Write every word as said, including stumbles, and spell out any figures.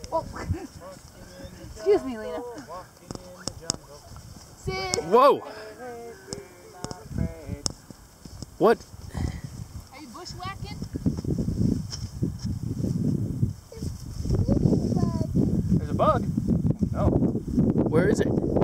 Oh. Excuse me, Lena. Sid. Whoa! What? Are you bushwhacking? There's a bug. Oh. Where is it?